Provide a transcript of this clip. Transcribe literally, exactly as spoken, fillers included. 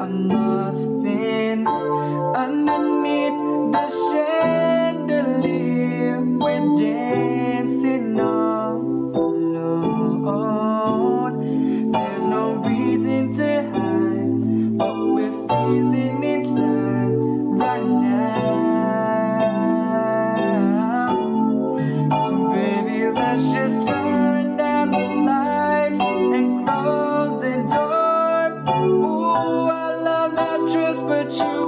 I'm lost in. Underneath the chandelier, we're dancing all alone. There's no reason to hide what we're feeling inside right now. So baby, let's just turn down the lights and close the door. Ooh, I love that dress, but you